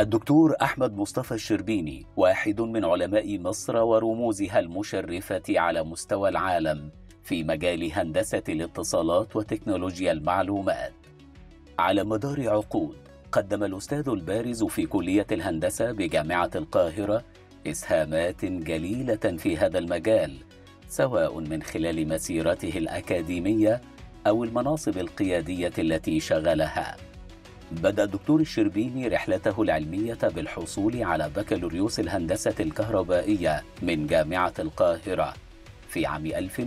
الدكتور أحمد مصطفى الشربيني واحد من علماء مصر ورموزها المشرفة على مستوى العالم في مجال هندسة الاتصالات وتكنولوجيا المعلومات. على مدار عقود قدم الأستاذ البارز في كلية الهندسة بجامعة القاهرة إسهامات جليلة في هذا المجال، سواء من خلال مسيرته الأكاديمية أو المناصب القيادية التي شغلها. بدأ الدكتور الشربيني رحلته العلمية بالحصول على بكالوريوس الهندسة الكهربائية من جامعة القاهرة في عام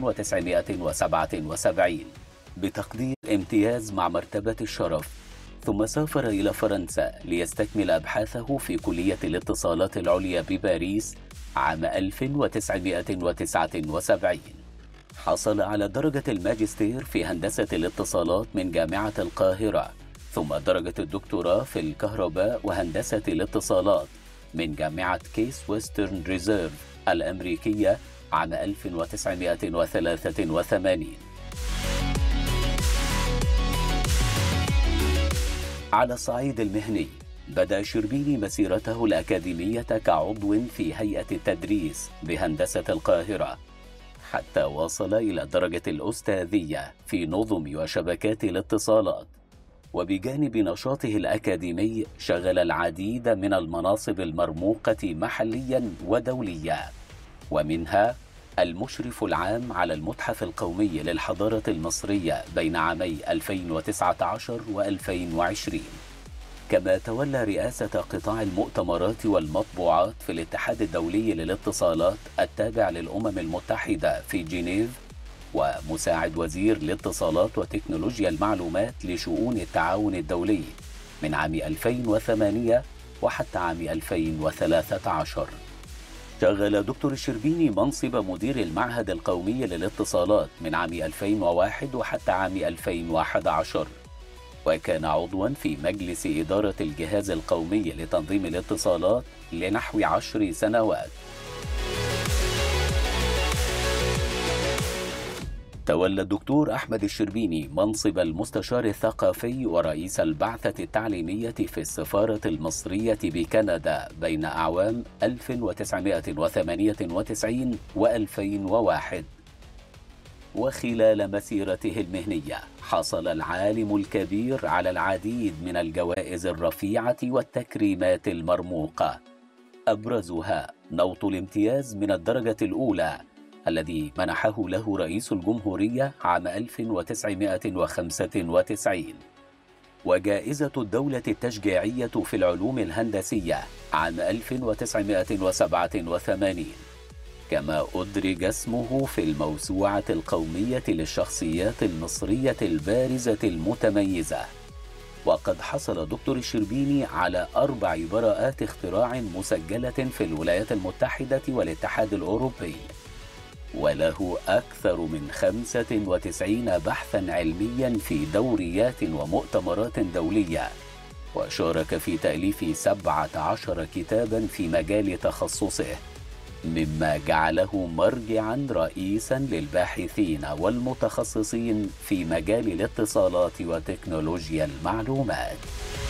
1977 بتقدير امتياز مع مرتبة الشرف، ثم سافر إلى فرنسا ليستكمل أبحاثه في كلية الاتصالات العليا بباريس عام 1979. حصل على درجة الماجستير في هندسة الاتصالات من جامعة القاهرة، ثم درجة الدكتوراه في الكهرباء وهندسة الاتصالات من جامعة كيس ويسترن ريزيرف الأمريكية عام 1983. على الصعيد المهني بدأ الشربيني مسيرته الأكاديمية كعضو في هيئة التدريس بهندسة القاهرة، حتى وصل إلى درجة الأستاذية في نظم وشبكات الاتصالات. وبجانب نشاطه الأكاديمي شغل العديد من المناصب المرموقة محليا ودوليا، ومنها المشرف العام على المتحف القومي للحضارة المصرية بين عامي 2019 و2020، كما تولى رئاسة قطاع المؤتمرات والمطبوعات في الاتحاد الدولي للاتصالات التابع للأمم المتحدة في جنيف، ومساعد وزير الاتصالات وتكنولوجيا المعلومات لشؤون التعاون الدولي من عام 2008 وحتى عام 2013. شغل دكتور الشربيني منصب مدير المعهد القومي للاتصالات من عام 2001 وحتى عام 2011، وكان عضوا في مجلس إدارة الجهاز القومي لتنظيم الاتصالات لنحو 10 سنوات. تولى الدكتور أحمد الشربيني منصب المستشار الثقافي ورئيس البعثة التعليمية في السفارة المصرية بكندا بين أعوام 1998 و2001. وخلال مسيرته المهنية حصل العالم الكبير على العديد من الجوائز الرفيعة والتكريمات المرموقة، أبرزها نوط الامتياز من الدرجة الأولى الذي منحه له رئيس الجمهورية عام 1995، وجائزة الدولة التشجيعية في العلوم الهندسية عام 1987، كما أدرج اسمه في الموسوعة القومية للشخصيات المصرية البارزة المتميزة. وقد حصل دكتور الشربيني على 4 براءات اختراع مسجلة في الولايات المتحدة والاتحاد الأوروبي، وله أكثر من 95 بحثاً علمياً في دوريات ومؤتمرات دولية، وشارك في تأليف 17 كتاباً في مجال تخصصه، مما جعله مرجعاً رئيساً للباحثين والمتخصصين في مجال الاتصالات وتكنولوجيا المعلومات.